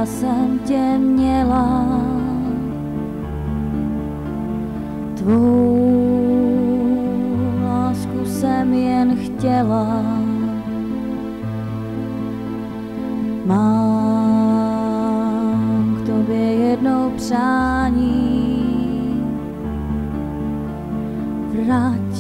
ráda jsem tě měla, tvou lásku jsem jen chtěla. Mám k tobě jedno přání, vrať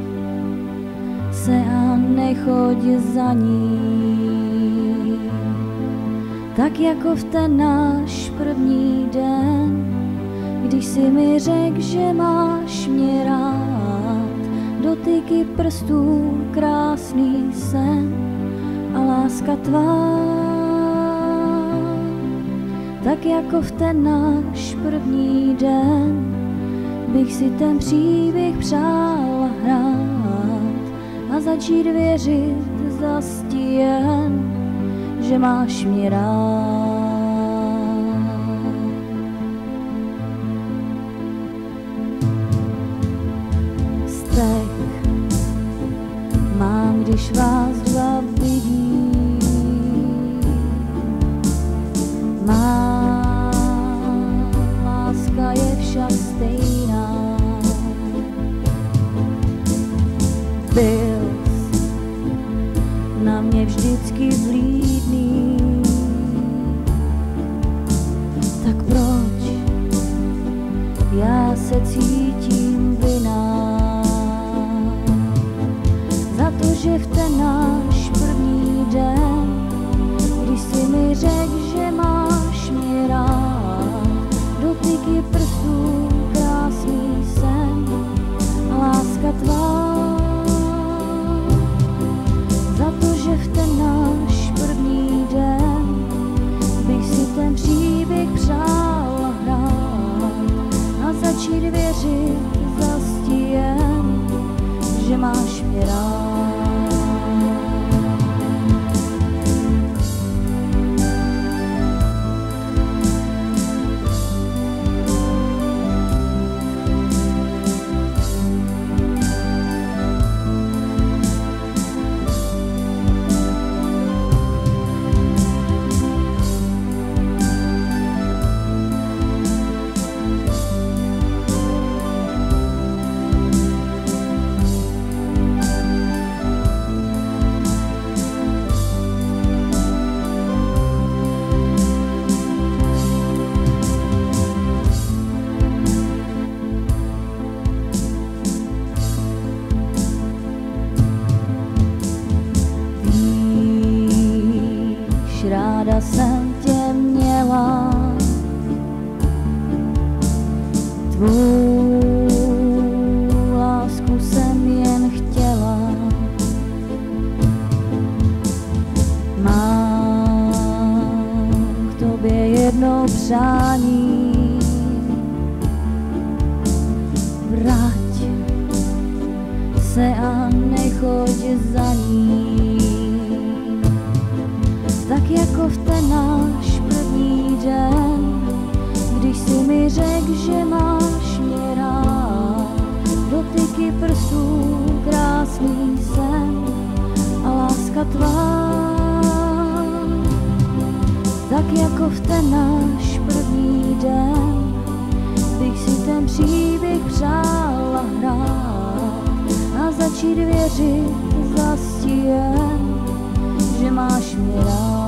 se a nechoď za ní. Tak jako v ten náš první den, když si mi řekl, že máš mě rád, dotyky prstů, krásný sen a láska tvá. Tak jako v ten náš první den bych si ten příběh přála hrát a začít věřit zas ti jen, že máš mě rád. Vztek mám, když vás dva vidím, má láska je však stejná. Byl na mě vždycky vlídný, tak proč já se cítím vinná za to, že v ten náš první den, když si mi řekl, že máš mě rád, dotyky prstů, krásný sen a láska tvá. Za to, že v ten náš první den bych si ten příběh přála hrát a začít věřit zas ti jen, že máš mě rád. Ráda jsem tě měla, tvou lásku jsem jen chtěla. Mám k tobě jedno přání, vrať se a nechoď za ní. Tak jako v ten náš první den, když si mi řekl, že máš mě rád, dotyky prstů, krásný sen a láska tvá. Tak jako v ten náš první den bych si ten příběh přála hrát a začít věřit zas ti jen, že máš mě rád.